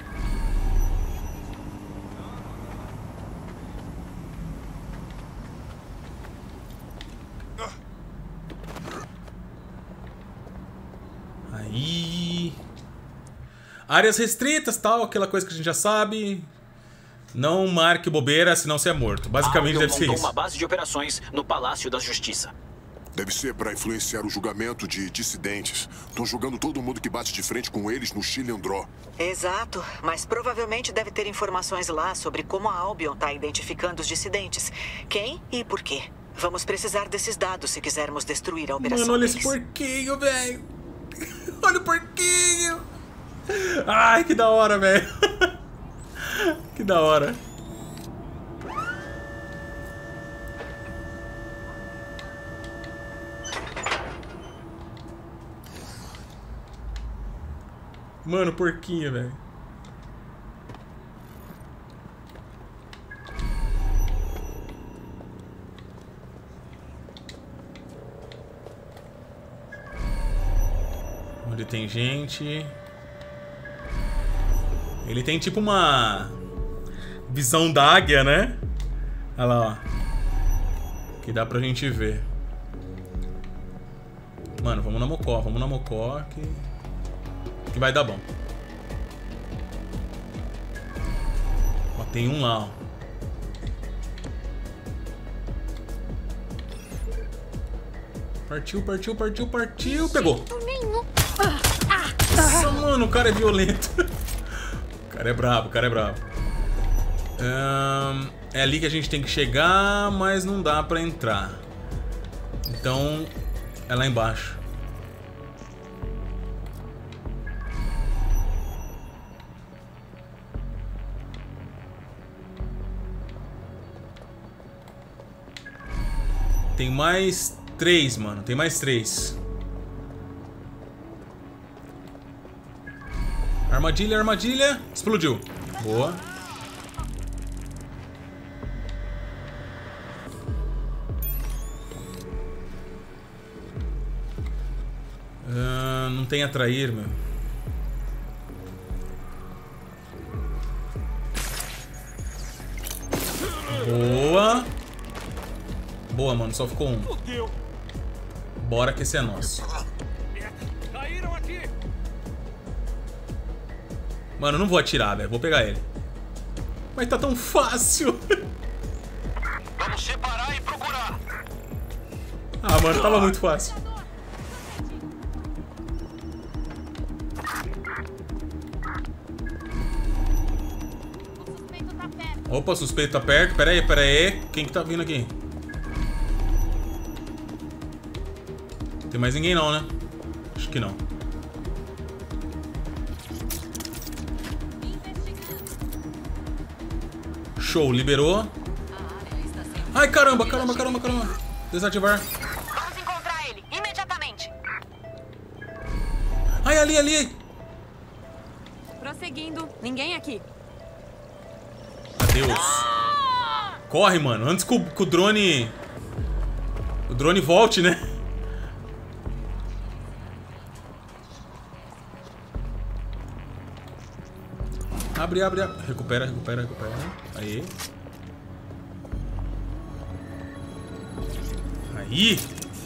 Aí. Áreas restritas, tal, aquela coisa que a gente já sabe. Não marque bobeira, senão você é morto. Basicamente deve ser isso. Uma base de operações no Palácio da Justiça. Deve ser para influenciar o julgamento de dissidentes. Estão julgando todo mundo que bate de frente com eles no Chilindró. Exato, mas provavelmente deve ter informações lá sobre como a Albion está identificando os dissidentes. Quem e por quê. Vamos precisar desses dados se quisermos destruir a operação. Mano, olha deles. esse porquinho, velho. Olha o porquinho. Ai, que da hora, velho. Que da hora. Mano, porquinho, velho. Onde tem gente. Ele tem tipo uma visão da águia, né? Olha lá, ó. Que dá pra gente ver. Mano, vamos na Mocó, vamos na Mocó que... que vai dar bom. Ó, tem um lá, ó. Partiu, partiu, partiu, partiu. Pegou. Nossa, mano, o cara é violento. O cara é brabo, o cara é brabo. Um, é ali que a gente tem que chegar, mas não dá pra entrar. Então, é lá embaixo. Tem mais três, mano. Tem mais três. Armadilha, armadilha. Explodiu. Boa. Uh, não tem atrair, meu. Boa. Boa, mano. Só ficou um. Bora que esse é nosso. Mano, eu não vou atirar, velho. Vou pegar ele. Mas tá tão fácil. Vamos separar e procurar. Ah, mano, tava muito fácil. Opa, suspeito tá perto. Pera aí, pera aí. Quem que tá vindo aqui? Tem mais ninguém não, né? Acho que não. Show, liberou. Ai, caramba, caramba, caramba, caramba. Desativar. Vamos encontrar ele, imediatamente. Ai, ali, ali. Prosseguindo, ninguém aqui. Adeus. Corre, mano. Antes que o, que o drone... O drone volte, né? Abre, abre, abre. Recupera, recupera, recupera. Aí. Aí.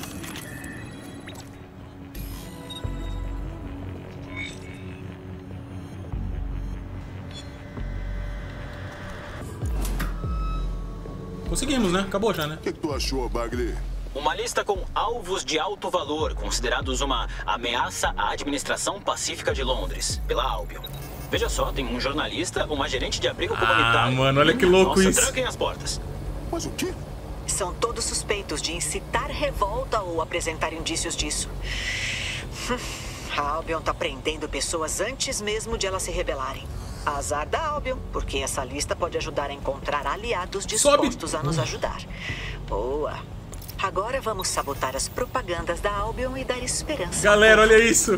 Conseguimos, né? Acabou já, né? O que, que tu achou, Bagley? Uma lista com alvos de alto valor, considerados uma ameaça à administração pacífica de Londres, pela Albion. Veja só, tem um jornalista, uma gerente de abrigo comunitário. Ah, mano, olha que louco Nossa, isso. Tranquem as portas. Mas o quê? São todos suspeitos de incitar revolta ou apresentar indícios disso. A Albion tá prendendo pessoas antes mesmo de elas se rebelarem. Azar da Albion, porque essa lista pode ajudar a encontrar aliados dispostos Sobe. a nos ajudar. Boa. Agora vamos sabotar as propagandas da Albion e dar esperança. Galera, olha isso.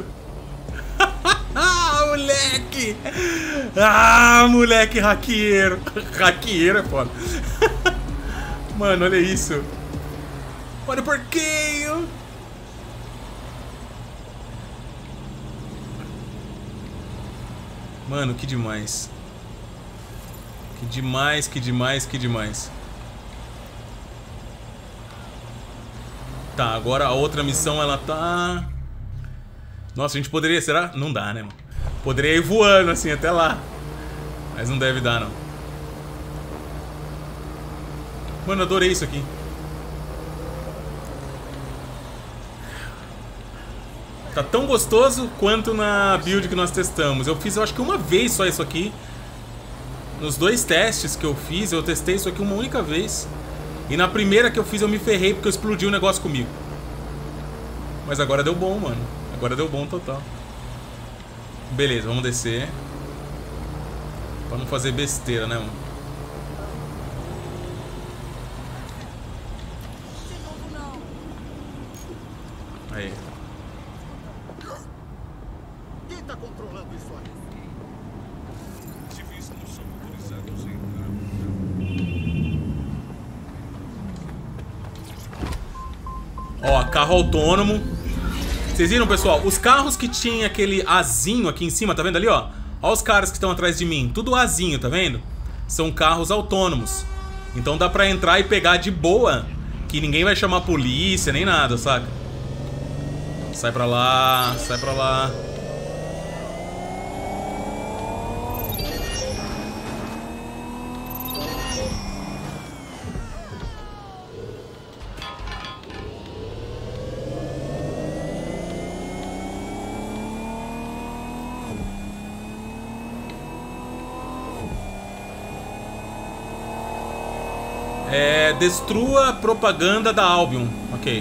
Ah, moleque! Ah, moleque hackeiro! Hackeiro é foda. Mano, olha isso. Olha o porquinho! Mano, que demais. Que demais, que demais, que demais. Tá, agora a outra missão ela tá... Nossa, a gente poderia, será? Não dá, né, mano? Poderia ir voando assim até lá. Mas não deve dar, não. Mano, eu adorei isso aqui. Tá tão gostoso quanto na build que nós testamos. Eu fiz, eu acho que uma vez só isso aqui. Nos dois testes que eu fiz, eu testei isso aqui uma única vez. E na primeira que eu fiz eu me ferrei porque eu explodi o negócio comigo. Mas agora deu bom, mano. Agora deu bom total. Beleza, vamos descer. Pra não fazer besteira, né, mano? Aí. Quem tá controlando isso aí? Civis não são autorizados a entrar. Ó, carro autônomo. Vocês viram, pessoal? Os carros que tinham aquele azinho aqui em cima, tá vendo ali, ó? Ó os caras que estão atrás de mim. Tudo azinho, tá vendo? São carros autônomos. Então dá pra entrar e pegar de boa. Que ninguém vai chamar a polícia, nem nada, saca? Sai pra lá, sai pra lá. É... Destrua a propaganda da Albion. Ok.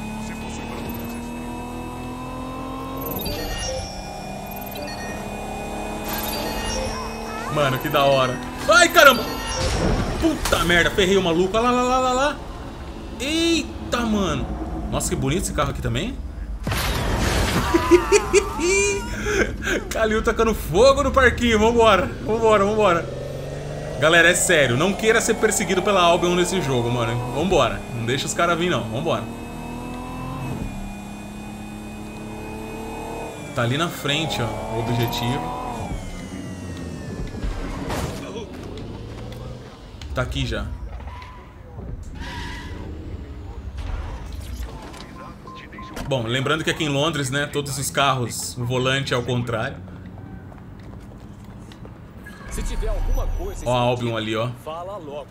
Mano, que da hora. Ai, caramba! Puta merda, ferrei o maluco. Olha lá, lá, lá, lá, lá. Eita, mano. Nossa, que bonito esse carro aqui também. Kalil tacando fogo no parquinho. Vambora, vambora, vambora. Galera, é sério, não queira ser perseguido pela Albion nesse jogo, mano. Vambora, não deixa os caras vir não, vambora. Tá ali na frente, ó, o objetivo. Tá aqui já. Bom, lembrando que aqui em Londres, né, todos os carros, o volante é ao contrário. Se tiver alguma coisa, ó a Albion ali, ó. Fala logo.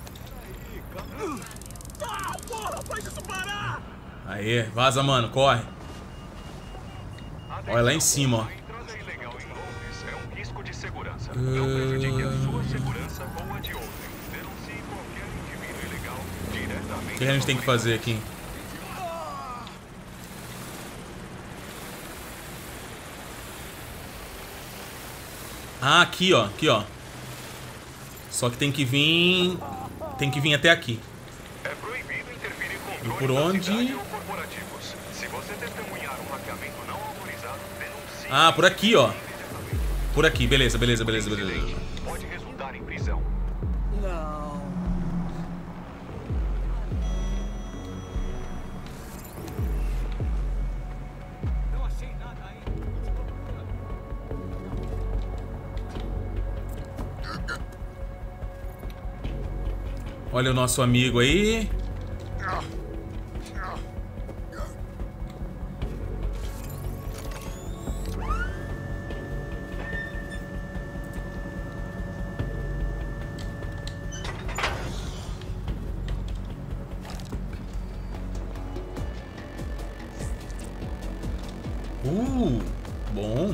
Ah, porra, faz isso parar! Aê, vaza, mano, corre. Olha lá em cima, ó. O que a gente tem que fazer aqui? Ah, aqui, ó, aqui, ó. Só que tem que vir... Tem que vir até aqui. E por onde? Ah, por aqui, ó. Por aqui, beleza, beleza, beleza, beleza. Pode resultar em prisão. Não. Não achei nada aí. Olha o nosso amigo aí. Uh, bom.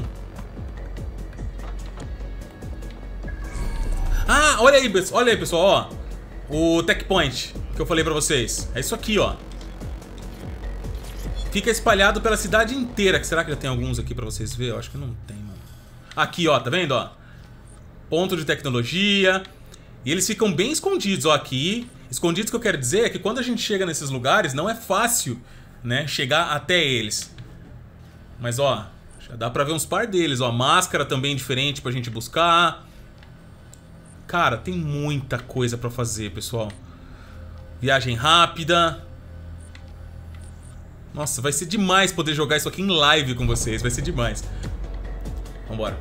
Ah, olha aí, olha aí, pessoal, ó. O Tech Point que eu falei pra vocês. É isso aqui, ó. Fica espalhado pela cidade inteira. Será que já tem alguns aqui pra vocês verem? Eu acho que não tem, mano. Aqui, ó, tá vendo, ó? Ponto de tecnologia. E eles ficam bem escondidos, ó, aqui. Escondidos que eu quero dizer é que quando a gente chega nesses lugares, não é fácil, né, chegar até eles. Mas, ó, já dá pra ver uns par deles, ó. Máscara também diferente pra gente buscar. Cara, tem muita coisa pra fazer, pessoal. Viagem rápida. Nossa, vai ser demais poder jogar isso aqui em live com vocês. Vai ser demais. Vambora.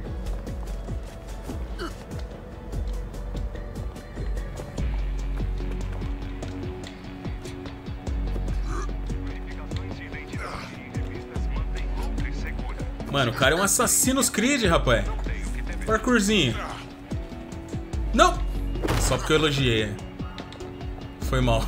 Mano, o cara é um Assassin's Creed, rapaz. Parkourzinho. Não! Só porque eu elogiei. Foi mal.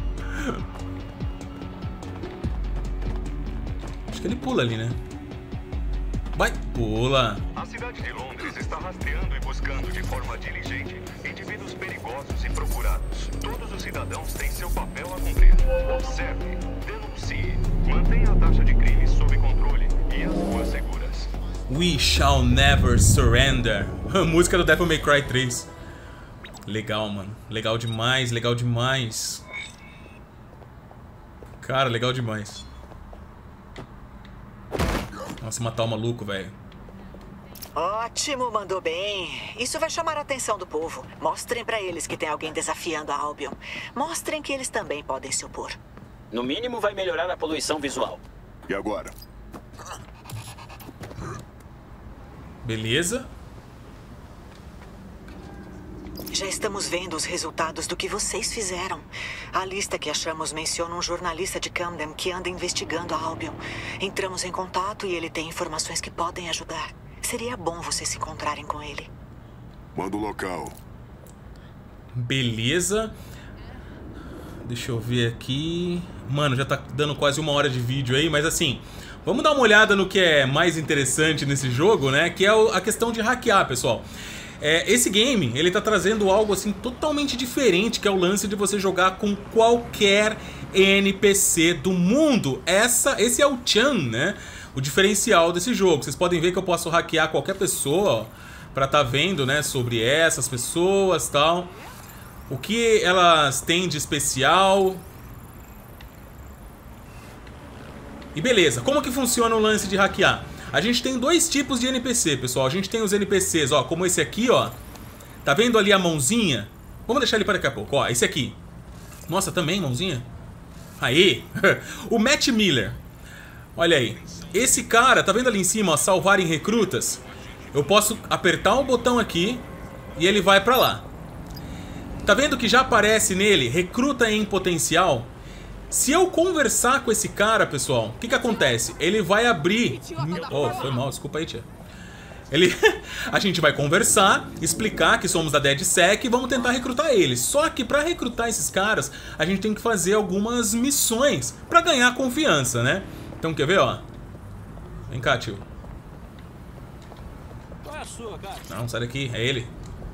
Acho que ele pula ali, né? Vai, pula. A cidade de Londres está rastreando e buscando de forma diligente indivíduos perigosos e procurados. Todos os cidadãos têm seu papel a cumprir. Observe, denuncie, mantenha a taxa de crimes sob controle e as ruas seguras. We shall never surrender. A música do Devil May Cry três. Legal, mano. Legal demais, legal demais. Cara, legal demais. Nossa, matar o maluco, velho. Ótimo, mandou bem. Isso vai chamar a atenção do povo. Mostrem pra eles que tem alguém desafiando a Albion. Mostrem que eles também podem se opor. No mínimo, vai melhorar a poluição visual. E agora? Beleza. Já estamos vendo os resultados do que vocês fizeram. A lista que achamos menciona um jornalista de Camden que anda investigando a Albion. Entramos em contato e ele tem informações que podem ajudar. Seria bom vocês se encontrarem com ele. Manda o local. Beleza. Deixa eu ver aqui. Mano, já tá dando quase uma hora de vídeo aí, mas assim, vamos dar uma olhada no que é mais interessante nesse jogo, né? Que é a questão de hackear, pessoal. É, esse game, ele tá trazendo algo assim totalmente diferente, que é o lance de você jogar com qualquer N P C do mundo. Essa, esse é o Chan, né? O diferencial desse jogo. Vocês podem ver que eu posso hackear qualquer pessoa, ó, pra tá vendo, né, sobre essas pessoas e tal. O que elas têm de especial. E beleza, como que funciona o lance de hackear? A gente tem dois tipos de N P C, pessoal. A gente tem os N P Cs, ó, como esse aqui, ó. Tá vendo ali a mãozinha? Vamos deixar ele para daqui a pouco, ó, esse aqui. Nossa, também mãozinha? Aí, o Matt Miller. Olha aí. Esse cara, tá vendo ali em cima, ó, salvar em recrutas? Eu posso apertar um botão aqui e ele vai pra lá. Tá vendo que já aparece nele, recruta em potencial? Se eu conversar com esse cara, pessoal, o que que acontece? Ele vai abrir... Oh, foi mal, desculpa aí, tia. Ele... A gente vai conversar, explicar que somos da DedSec e vamos tentar recrutar eles. Só que pra recrutar esses caras, a gente tem que fazer algumas missões pra ganhar confiança, né? Então, quer ver, ó? Vem cá, tio. Qual é a sua, cara? Não, sai daqui, é ele.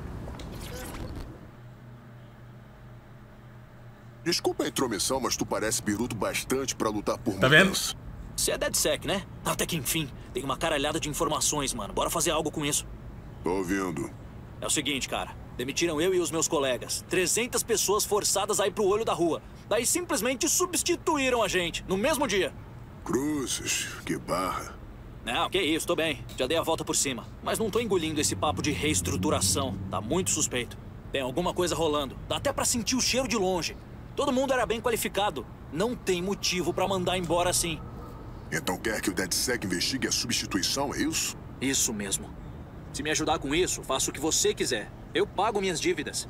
Desculpa a intromissão, mas tu parece biruto bastante pra lutar por Tá vendo? mudança. Você é DedSec, né? Até que enfim. Tem uma caralhada de informações, mano. Bora fazer algo com isso. Tô ouvindo. É o seguinte, cara. Demitiram eu e os meus colegas. trezentas pessoas forçadas a ir pro olho da rua. Daí simplesmente substituíram a gente, no mesmo dia. Cruzes, que barra. Não, que isso, tô bem. Já dei a volta por cima. Mas não tô engolindo esse papo de reestruturação. Tá muito suspeito. Tem alguma coisa rolando. Dá até pra sentir o cheiro de longe. Todo mundo era bem qualificado. Não tem motivo pra mandar embora assim. Então quer que o DedSec investigue a substituição, é isso? Isso mesmo. Se me ajudar com isso, faço o que você quiser. Eu pago minhas dívidas.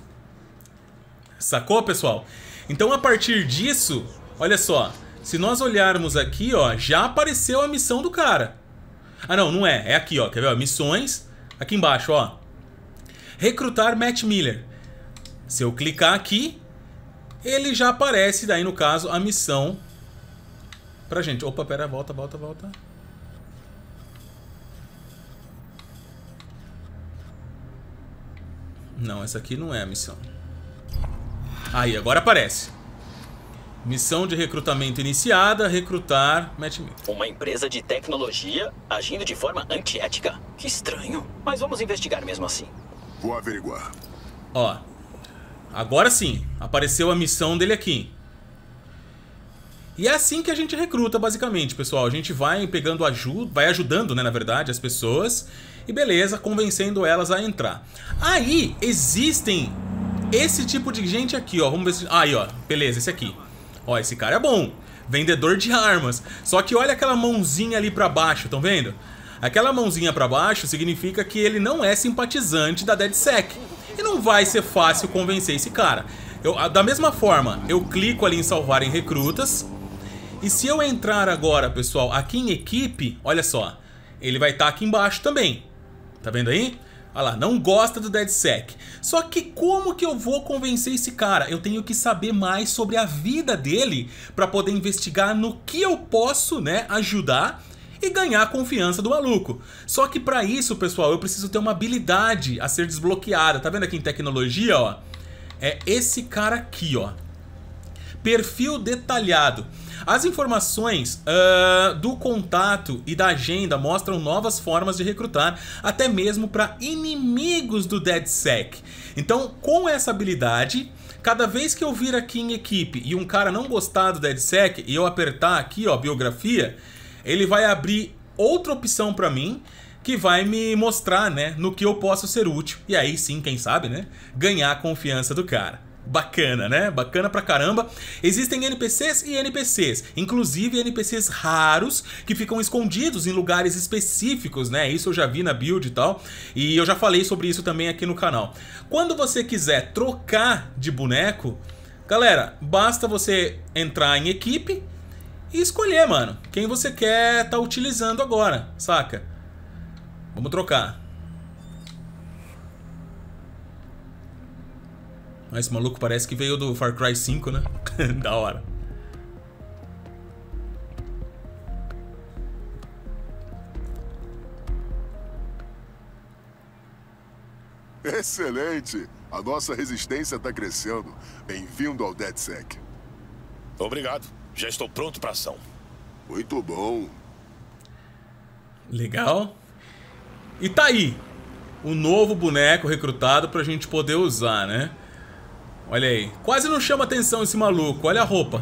Sacou, pessoal? Então, a partir disso, olha só. Se nós olharmos aqui, ó, já apareceu a missão do cara. Ah, não, não é. É aqui, ó. Quer ver? Ó, missões. Aqui embaixo, ó. Recrutar Matt Miller. Se eu clicar aqui, ele já aparece, daí no caso, a missão pra gente. Opa, pera, volta, volta, volta. Não, essa aqui não é a missão. Aí, agora aparece. Missão de recrutamento iniciada, recrutar Matt Miller. Uma empresa de tecnologia agindo de forma antiética? Que estranho. Mas vamos investigar mesmo assim. Vou averiguar. Ó. Agora sim, apareceu a missão dele aqui. E é assim que a gente recruta, basicamente, pessoal. A gente vai pegando ajuda, vai ajudando, né, na verdade, as pessoas. E beleza, convencendo elas a entrar. Aí, existem esse tipo de gente aqui, ó. Vamos ver se... Aí, ó. Beleza, esse aqui. Ó, esse cara é bom. Vendedor de armas. Só que olha aquela mãozinha ali pra baixo, estão vendo? Aquela mãozinha pra baixo significa que ele não é simpatizante da DedSec. E não vai ser fácil convencer esse cara. Eu, da mesma forma, eu clico ali em salvar em recrutas. E se eu entrar agora, pessoal, aqui em equipe, olha só. Ele vai estar aqui embaixo também. Tá vendo aí? Olha lá, não gosta do DedSec. Só que como que eu vou convencer esse cara? Eu tenho que saber mais sobre a vida dele para poder investigar no que eu posso, né, ajudar e ganhar a confiança do maluco. Só que para isso, pessoal, eu preciso ter uma habilidade a ser desbloqueada. Tá vendo aqui em tecnologia, ó? É esse cara aqui, ó. Perfil detalhado. As informações uh, do contato e da agenda mostram novas formas de recrutar, até mesmo para inimigos do DedSec. Então, com essa habilidade, cada vez que eu vir aqui em equipe e um cara não gostar do DedSec e eu apertar aqui, ó, biografia, ele vai abrir outra opção para mim que vai me mostrar, né, no que eu posso ser útil. E aí sim, quem sabe, né, ganhar a confiança do cara. Bacana, né? Bacana pra caramba. Existem N P Cs e N P Cs, inclusive N P Cs raros que ficam escondidos em lugares específicos, né? Isso eu já vi na build e tal, e eu já falei sobre isso também aqui no canal. Quando você quiser trocar de boneco, galera, basta você entrar em equipe e escolher, mano, quem você quer tá utilizando agora, saca? Vamos trocar. Ah, esse maluco parece que veio do Far Cry cinco, né? Da hora. Excelente! A nossa resistência está crescendo. Bem-vindo ao DedSec. Obrigado. Já estou pronto para ação. Muito bom. Legal. E tá aí o novo boneco recrutado pra gente poder usar, né? Olha aí. Quase não chama atenção esse maluco. Olha a roupa.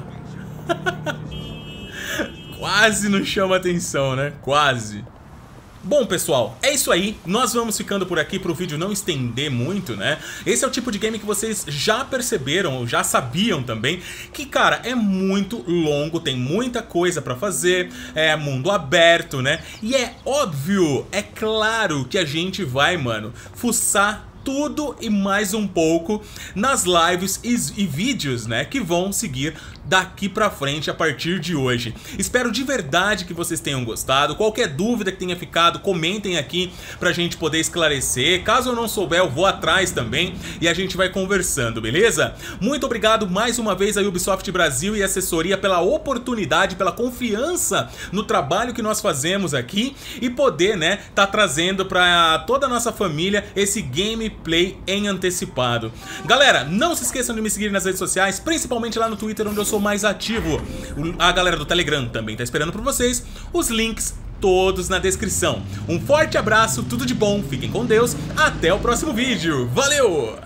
Quase não chama atenção, né? Quase. Bom, pessoal, é isso aí. Nós vamos ficando por aqui pro vídeo não estender muito, né? Esse é o tipo de game que vocês já perceberam, ou já sabiam também, que, cara, é muito longo, tem muita coisa pra fazer, é mundo aberto, né? E é óbvio, é claro que a gente vai, mano, fuçar tudo e mais um pouco nas lives e, e vídeos, né, que vão seguir daqui pra frente a partir de hoje. Espero de verdade que vocês tenham gostado. Qualquer dúvida que tenha ficado, comentem aqui pra gente poder esclarecer. Caso eu não souber, eu vou atrás também e a gente vai conversando, beleza? Muito obrigado mais uma vez a Ubisoft Brasil e assessoria pela oportunidade, pela confiança no trabalho que nós fazemos aqui e poder, né, tá trazendo pra toda a nossa família esse gameplay em antecipado. Galera, não se esqueçam de me seguir nas redes sociais, principalmente lá no Twitter, onde eu sou mais ativo. A galera do Telegram também tá esperando por vocês. Os links todos na descrição. Um forte abraço, tudo de bom, fiquem com Deus, até o próximo vídeo. Valeu!